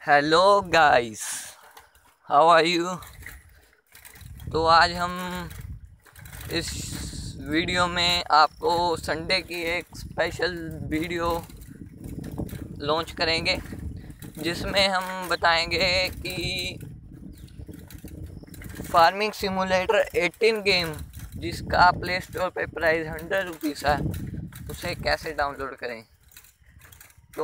Hello guys, how are you. तो आज हम इस वीडियो में आपको संडे की एक स्पेशल वीडियो लॉन्च करेंगे, जिसमें हम बताएंगे कि फार्मिंग सिमुलेटर 18 गेम, जिसका प्ले स्टोर पे प्राइस 100 रुपीज़ है, उसे कैसे डाउनलोड करें। तो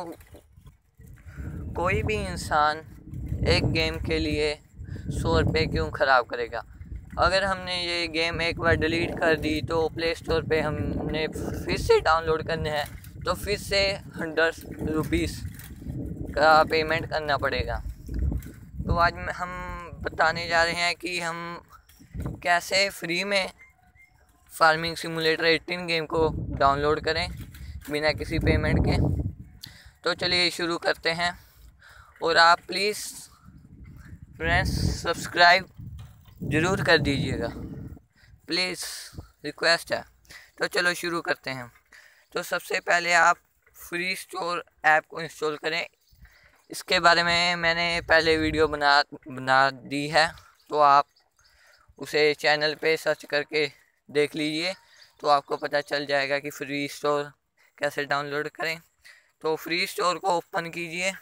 कोई भी इंसान एक गेम के लिए 100 रुपये क्यों ख़राब करेगा। अगर हमने ये गेम एक बार डिलीट कर दी तो प्ले स्टोर पे हमने फिर से डाउनलोड करने हैं तो फिर से 100 रुपीज़ का पेमेंट करना पड़ेगा। तो आज हम बताने जा रहे हैं कि हम कैसे फ्री में फार्मिंग सिमुलेटर 18 गेम को डाउनलोड करें बिना किसी पेमेंट के। तो चलिए शुरू करते हैं। और आप प्लीज़ फ्रेंड्स सब्सक्राइब ज़रूर कर दीजिएगा, प्लीज़ रिक्वेस्ट है। तो चलो शुरू करते हैं। तो सबसे पहले आप फ्री स्टोर ऐप को इंस्टॉल करें। इसके बारे में मैंने पहले वीडियो बना दी है, तो आप उसे चैनल पे सर्च करके देख लीजिए, तो आपको पता चल जाएगा कि फ्री स्टोर कैसे डाउनलोड करें। तो फ्री स्टोर को ओपन कीजिए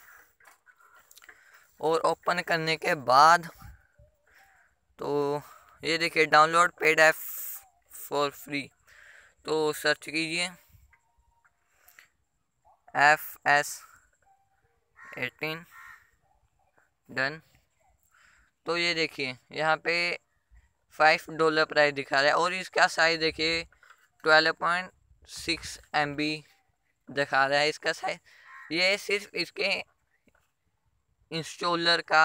और ओपन करने के बाद तो ये देखिए download paid app for free. तो सर्च कीजिए FS18 डन। तो ये देखिए यहाँ पे $5 प्राइस दिखा रहा है और इसका साइज देखिए 12.6 MB दिखा रहा है इसका साइज। ये सिर्फ इसके इंस्टॉलर का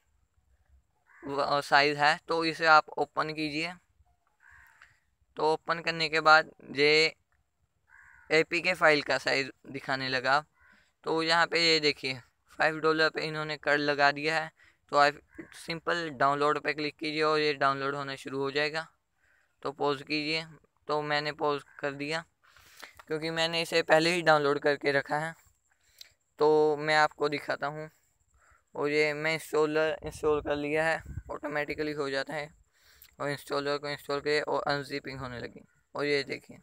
साइज़ है। तो इसे आप ओपन कीजिए। तो ओपन करने के बाद ये APK फाइल का साइज़ दिखाने लगा। तो यहाँ पे ये देखिए $5 पे इन्होंने कर लगा दिया है। तो आप सिंपल डाउनलोड पे क्लिक कीजिए और ये डाउनलोड होना शुरू हो जाएगा। तो पॉज कीजिए। तो मैंने पॉज कर दिया क्योंकि मैंने इसे पहले ही डाउनलोड करके रखा है। तो मैं आपको दिखाता हूँ। और ये मैं इंस्टॉल कर लिया है, ऑटोमेटिकली हो जाता है। और इंस्टॉलर को इंस्टॉल किए और अनजिपिंग होने लगी। और ये देखिए,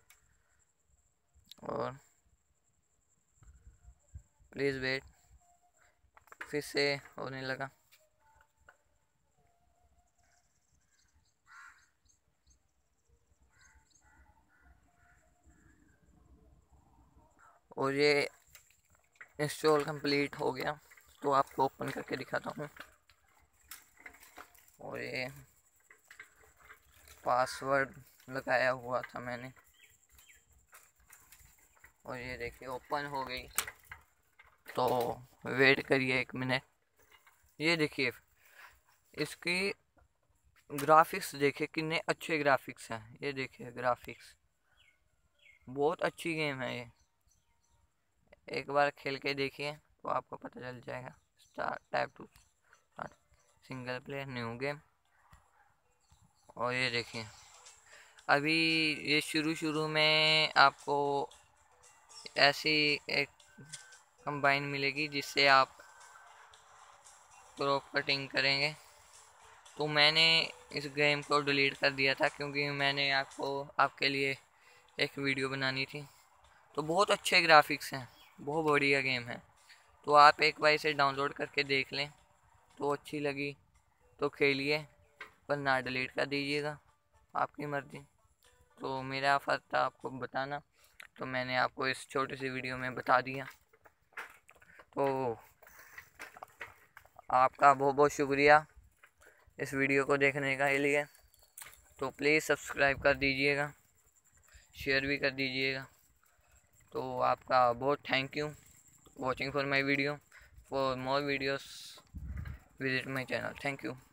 और प्लीज़ वेट, फिर से होने लगा। और ये इंस्टॉल कंप्लीट हो गया। तो आपको ओपन करके दिखाता हूँ। और ये पासवर्ड लगाया हुआ था मैंने। और ये देखिए ओपन हो गई। तो वेट करिए 1 मिनट। ये देखिए इसकी ग्राफिक्स देखिए कितने अच्छे ग्राफिक्स हैं। ये देखिए ग्राफिक्स, बहुत अच्छी गेम है ये। एक बार खेल के देखिए तो आपको पता चल जाएगा। Type two single player new game. और ये देखिए अभी ये शुरू में आपको ऐसी एक कंबाइन मिलेगी जिससे आप क्रॉप कटिंग करेंगे। तो मैंने इस गेम को डिलीट कर दिया था क्योंकि मैंने आपके लिए एक वीडियो बनानी थी। तो बहुत अच्छे ग्राफिक्स हैं, बहुत बढ़िया गेम है। तो आप एक बार इसे डाउनलोड करके देख लें। तो अच्छी लगी तो खेलिए, पर ना डिलीट कर दीजिएगा, आपकी मर्ज़ी। तो मेरा फ़र्ज़ था आपको बताना, तो मैंने आपको इस छोटी सी वीडियो में बता दिया। तो आपका बहुत बहुत शुक्रिया इस वीडियो को देखने के लिए। तो प्लीज़ सब्सक्राइब कर दीजिएगा, शेयर भी कर दीजिएगा। तो आपका बहुत thank you watching for my video. For more videos visit my channel. Thank you.